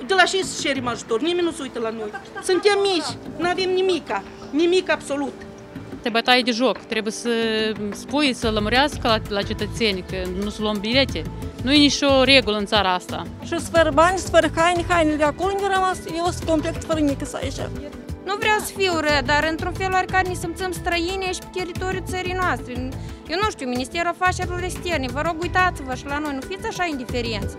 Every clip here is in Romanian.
De la ce să cerem ajutor? Nimeni nu se uită la noi. Suntem mici, nu avem nimica, nimic absolut. Te bătaie de joc, trebuie să spui, să lămurească la cetățeni, că nu să luăm bilete. Nu e nicio regulă în țara asta. Și fără bani, fără hainele de acolo unde rămas, eu sunt complet fără nică să aici. Nu vreau să fiu ră, dar într-un fel oarecare ne simțăm străine și pe teritoriul țării noastre. Eu nu știu, Ministerul Afacerilor Externe, vă rog, uitați-vă și la noi, nu fiți așa indiferenți.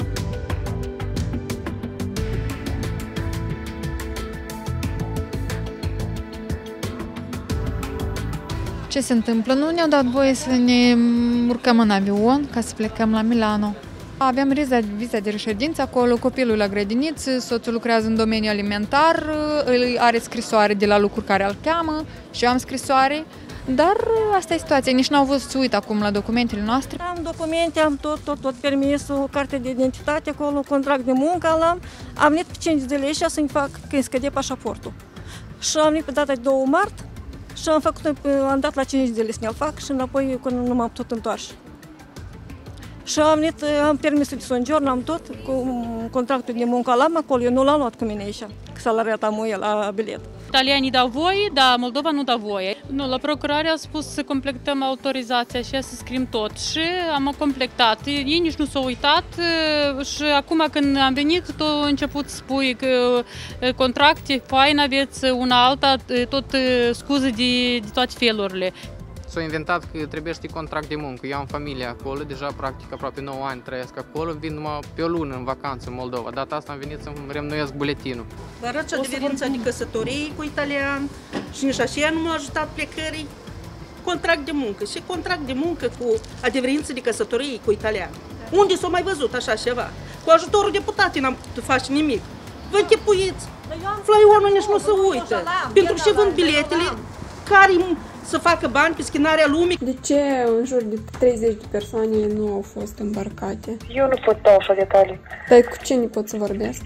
Ce se întâmplă? Nu ne-au dat voie să ne urcăm în avion ca să plecăm la Milano. Aveam viza de reședință acolo, copilul la grădiniță, soțul lucrează în domeniul alimentar, are scrisoare de la lucruri care îl cheamă și eu am scrisoare, dar asta e situația, nici n-au văzut să uit acum la documentele noastre. Am documente, am tot permisul, carte de identitate acolo, contract de muncă am venit pe 5 zile și să-mi fac când scădea pașaportul. Și am venit pe data de 2 martie și am dat la 5 zile să ne-l fac și înapoi nu m-am tot întoarce. Și am permisul de sojourn, am tot, cu contractul de muncă acolo, eu nu l-am luat cu mine aici, că salariat am eu la bilet. Italianii dau voie, dar Moldova nu dă voie. Nu, la procurare a spus să completăm autorizația și să scriem tot și am completat. Ei nici nu s-au uitat și acum când am venit, tot a început să spui că contracte, fain aveți una alta, tot scuze de toate felurile. S-a inventat că trebuie să știi contract de muncă. Eu am familie acolo, deja practic aproape 9 ani trăiesc acolo, vin numai pe o lună în vacanță în Moldova. Data asta am venit să-mi reînnoiesc buletinul. Dar acea adeverință de căsătorie cu italian și nici așa nu m-a ajutat plecării. Contract de muncă și contract de muncă cu adeverință de căsătorie cu italian. Unde s-a mai văzut așa ceva? Cu ajutorul deputatului n-am putut face nimic. Vă închipuiți, flaionul nici nu se uită. Pentru ce vând biletele care să facă bani pe schinarea lumii. De ce în jur de 30 de persoane nu au fost îmbarcate? Eu nu pot da așa detalii. Dar cu cine pot să vorbesc?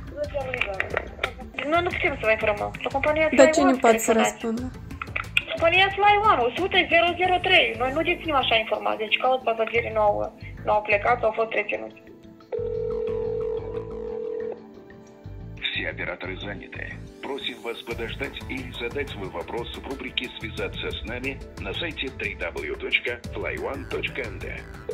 Noi nu putem să vă informăm. Dar cine poate să răspundă? Compania Fly One, 100-003. Noi nu deținem așa informații. Deci caut pasagerii nu au plecat sau au fost reținuți. Все операторы заняты. Просим вас подождать или задать свой вопрос в рубрике «Связаться с нами» на сайте www.flyone.nd.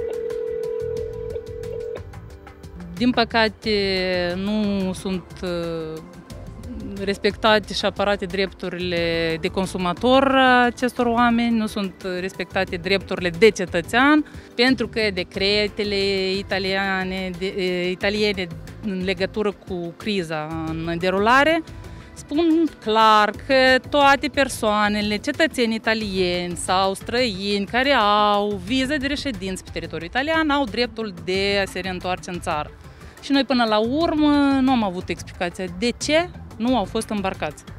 Din păcate, nu sunt respectate și apărate drepturile de consumator acestor oameni, nu sunt respectate drepturile de cetățean, pentru că decretele italiene în legătură cu criza în derulare spun clar că toate persoanele, cetățeni italieni sau străini care au viză de reședință pe teritoriul italian au dreptul de a se reîntoarce în țară. Și noi până la urmă nu am avut explicația de ce nu au fost îmbarcați.